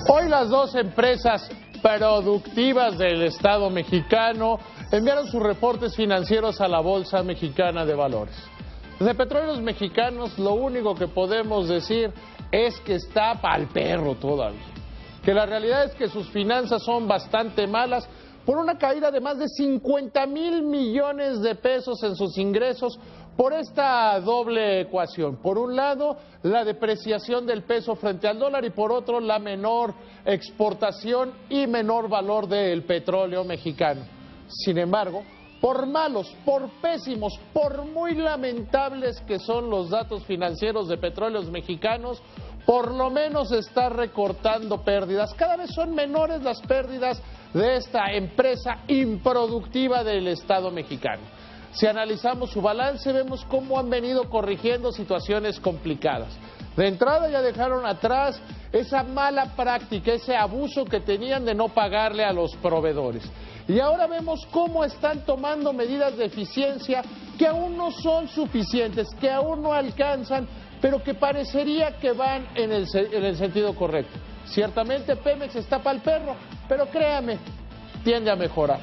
Hoy las dos empresas productivas del Estado mexicano enviaron sus reportes financieros a la Bolsa Mexicana de Valores. Desde Petróleos Mexicanos lo único que podemos decir es que está pa'l perro todavía. Que la realidad es que sus finanzas son bastante malas por una caída de más de 50,000 millones de pesos en sus ingresos por esta doble ecuación. Por un lado, la depreciación del peso frente al dólar y por otro, la menor exportación y menor valor del petróleo mexicano. Sin embargo, por malos, por pésimos, por muy lamentables que son los datos financieros de Petróleos Mexicanos, por lo menos está recortando pérdidas. Cada vez son menores las pérdidas de esta empresa improductiva del Estado mexicano. Si analizamos su balance, vemos cómo han venido corrigiendo situaciones complicadas. De entrada ya dejaron atrás esa mala práctica, ese abuso que tenían de no pagarle a los proveedores. Y ahora vemos cómo están tomando medidas de eficiencia que aún no son suficientes, que aún no alcanzan, pero que parecería que van en el sentido correcto. Ciertamente Pemex está pa'l perro, pero créame, tiende a mejorar.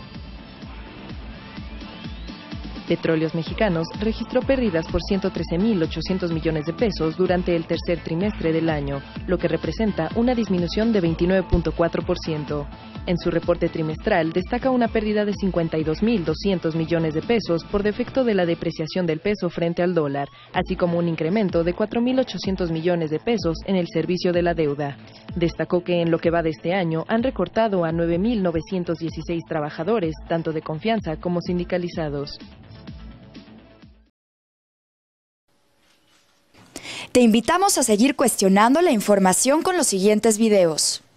Petróleos Mexicanos registró pérdidas por 113,800 millones de pesos durante el tercer trimestre del año, lo que representa una disminución de 29.4%. En su reporte trimestral destaca una pérdida de 52,200 millones de pesos por defecto de la depreciación del peso frente al dólar, así como un incremento de 4,800 millones de pesos en el servicio de la deuda. Destacó que en lo que va de este año han recortado a 9,916 trabajadores, tanto de confianza como sindicalizados. Te invitamos a seguir cuestionando la información con los siguientes videos.